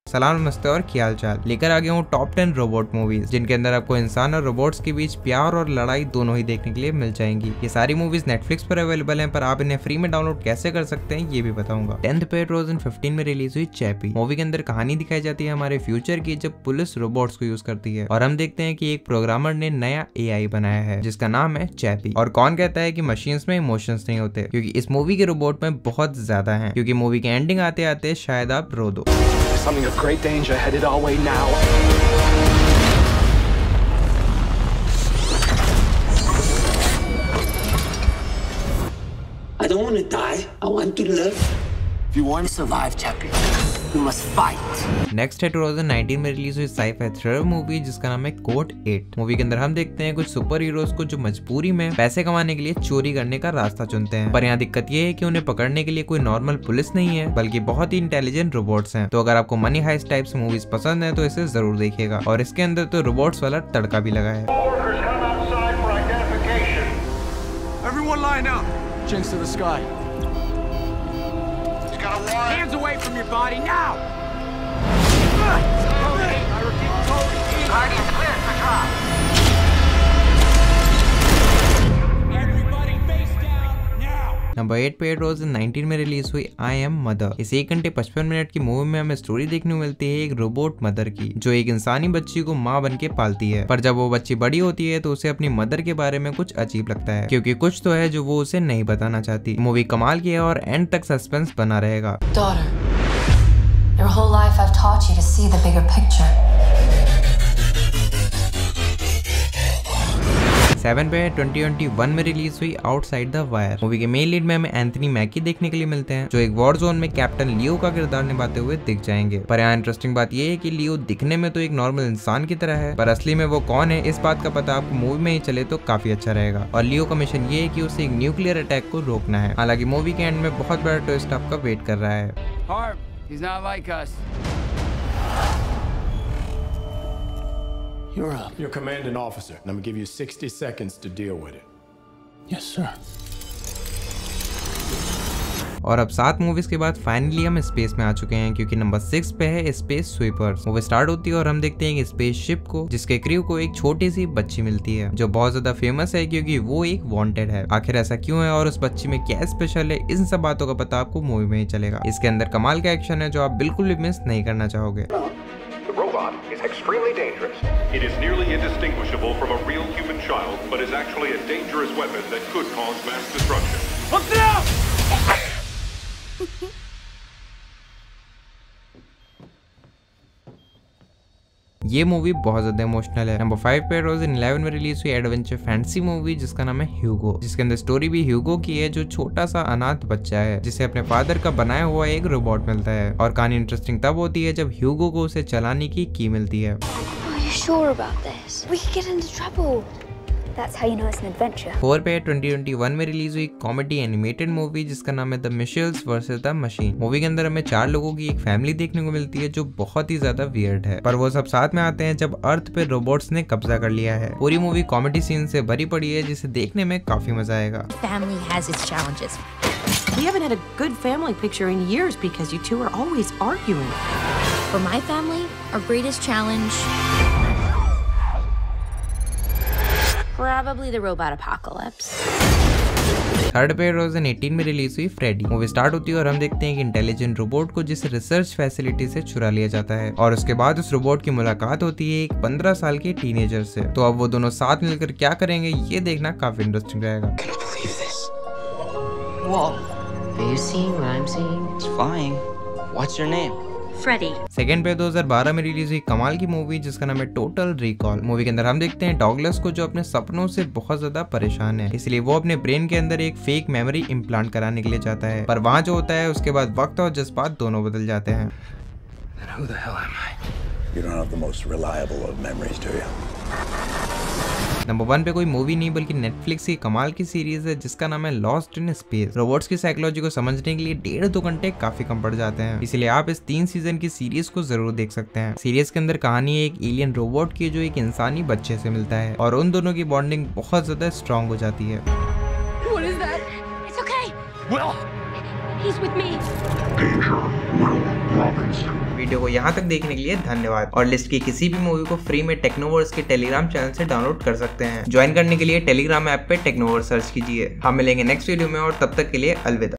सलाम नमस्ते और क्या हाल चाल। लेकर आ गया हूँ टॉप 10 रोबोट मूवीज जिनके अंदर आपको इंसान और रोबोट्स के बीच प्यार और लड़ाई दोनों ही देखने के लिए मिल जाएंगी। ये सारी मूवीज नेटफ्लिक्स पर अवेलेबल हैं, पर आप इन्हें फ्री में डाउनलोड कैसे कर सकते हैं ये भी बताऊंगा। 10th पे 2015 में रिलीज हुई चैपी मूवी के अंदर कहानी दिखाई जाती है हमारे फ्यूचर की, जब पुलिस रोबोट्स को यूज करती है और हम देखते हैं कि एक प्रोग्रामर ने नया AI बनाया है जिसका नाम है चैपी। और कौन कहता है कि मशीन्स में इमोशंस नहीं होते, क्योंकि इस मूवी के रोबोट में बहुत ज्यादा है। क्योंकि मूवी के एंडिंग आते आते शायद आप रो दो। Something of great danger headed our way now. I don't want to die. I want to live. If you want to survive, Chappie, you must fight. Next है 2019 में रिलीज हुई साइ-फाई थ्रिलर मूवी जिसका नाम है code 8। Movie के अंदर हम देखते हैं कुछ सुपर हीरोज को जो मजबूरी में पैसे कमाने के लिए चोरी करने का रास्ता चुनते हैं। पर यहाँ दिक्कत ये है कि उन्हें पकड़ने के लिए कोई नॉर्मल पुलिस नहीं है, बल्कि बहुत ही इंटेलिजेंट रोबोट्स हैं। तो अगर आपको मनी हाइस्ट टाइप्स मूवीज पसंद है तो इसे जरूर देखिएगा। और इसके अंदर तो रोबोट्स वाला तड़का भी लगा है। Everyone line up. Chinks to the sky. Hands away from your body now. Guardians cleared for drop. Everybody face down now. Number 8 पे 2019 में रिलीज हुई आई एम मदर। इस 1 घंटे 55 मिनट की मूवी में हमें स्टोरी देखने को मिलती है एक रोबोट मदर की, जो एक इंसानी बच्ची को माँ बन के पालती है। पर जब वो बच्ची बड़ी होती है तो उसे अपनी मदर के बारे में कुछ अजीब लगता है, क्योंकि कुछ तो है जो वो उसे नहीं बताना चाहती। मूवी कमाल की है और एंड तक सस्पेंस बना रहेगा। Daughter, your whole life I've taught you to see the bigger picture. 7 पे 2021 में रिलीज हुई आउटसाइड द वायर। मूवी के मेन लीड में हमें एंथनी मैकी देखने के लिए मिलते हैं, जो एक वॉर जोन में कैप्टन लियो का किरदार निभाते हुए दिख जाएंगे। पर यहाँ इंटरेस्टिंग बात यह है कि लियो दिखने में तो एक नॉर्मल इंसान की तरह है, पर असली में वो कौन है इस बात का पता आपको मूवी में ही चले तो काफी अच्छा रहेगा। और लियो का मिशन ये है कि उसे एक न्यूक्लियर अटैक को रोकना है। हालांकि मूवी के एंड में बहुत बड़ा ट्विस्ट आपका वेट कर रहा है। Harp, he's not like us. You're up. Your commanding officer, and I'm gonna give you 60 seconds to deal with it. Yes, sir. और अब 7 मूवीज के बाद फाइनली हम स्पेस में आ चुके हैं, क्योंकि नंबर 6 पे है स्पेस स्वीपर्स। मूवी स्टार्ट होती है और हम देखते हैं एक स्पेस शिप को जिसके क्रू को एक छोटी सी बच्ची मिलती है, जो बहुत ज्यादा फेमस है क्योंकि वो एक वांटेड है। आखिर ऐसा क्यों है और उस बच्ची में क्या स्पेशल है, इन सब बातों का पता आपको मूवी में ही चलेगा। इसके अंदर कमाल का एक्शन है जो आप बिल्कुल भी मिस नहीं करना चाहोगे। The robot is extremely dangerous. It is nearly indistinguishable from a real human child, but is actually a dangerous weapon that could cause mass destruction. Look down! ये मूवी बहुत ज्यादा इमोशनल है। नंबर 5 पे 2011 में release हुई adventure fantasy movie जिसका नाम है ह्यूगो, जिसके अंदर स्टोरी भी ह्यूगो की है, जो छोटा सा अनाथ बच्चा है जिसे अपने फादर का बनाया हुआ एक रोबोट मिलता है। और कहानी इंटरेस्टिंग तब होती है जब ह्यूगो को उसे चलाने की मिलती है। Are you sure about this? We could get into trouble. That's how you know it's an adventure. 4 पे 2021 में रिलीज हुई कॉमेडी एनिमेटेड मूवी जिसका नाम है the Mitchells versus the machine. Movie के अंदर हमें 4 लोगों की एक फैमिली देखने को मिलती है जो बहुत ही ज्यादा वियर्ड है, पर वो सब साथ में आते हैं जब अर्थ पे रोबोट्स ने कब्जा कर लिया है। पूरी मूवी कॉमेडी सीन से भरी पड़ी है जिसे देखने में काफी मजा आएगा। Family has its challenges. We haven't had a good family picture in years because you two are always arguing. For my family, our greatest challenge probably the robot apocalypse. 3rd पे 2018 में रिलीज हुई Freddy. Movie start होती है और हम देखते हैं एक इंटेलिजेंट रोबोट को जिसे रिसर्च फैसिलिटी से चुरा लिया जाता है, और उसके बाद उस रोबोट की मुलाकात होती है एक 15 साल के टीनेजर से। तो अब वो दोनों साथ मिलकर क्या करेंगे ये देखना काफी इंटरेस्टिंग रहेगा। Whoa. Are you seeing what I'm seeing? It's flying. What's your name? Freddy. 2nd पे 2012 में रिलीज हुई कमाल की मूवी जिसका नाम है टोटल रिकॉल। मूवी के अंदर हम देखते हैं डॉगलस को जो अपने सपनों से बहुत ज्यादा परेशान है, इसलिए वो अपने ब्रेन के अंदर एक फेक मेमोरी इम्प्लांट कराने के लिए जाता है। पर वहाँ जो होता है उसके बाद वक्त और जज्बात दोनों बदल जाते हैं। Who the hell am I? You don't have the most reliable of memories, do you? Number 1 पे कोई मूवी नहीं बल्कि नेटफ्लिक्स की कमाल की सीरीज है जिसका नाम है लॉस्ट इन स्पेस। रोबोट्स की साइकोलॉजी को समझने के लिए 1.5-2 घंटे काफी कम पड़ जाते हैं, इसलिए आप इस 3 सीजन की सीरीज को जरूर देख सकते हैं। सीरीज के अंदर कहानी एक एलियन रोबोट की जो एक इंसानी बच्चे से मिलता है, और उन दोनों की बॉन्डिंग बहुत ज्यादा स्ट्रॉन्ग हो जाती है। What is that? It's okay. Will, He's with me. Video को यहाँ तक देखने के लिए धन्यवाद और लिस्ट की किसी भी मूवी को फ्री में टेक्नोवर्स के टेलीग्राम चैनल से डाउनलोड कर सकते हैं। ज्वाइन करने के लिए टेलीग्राम ऐप पे टेक्नोवर्स सर्च कीजिए। हम मिलेंगे नेक्स्ट वीडियो में और तब तक के लिए अलविदा।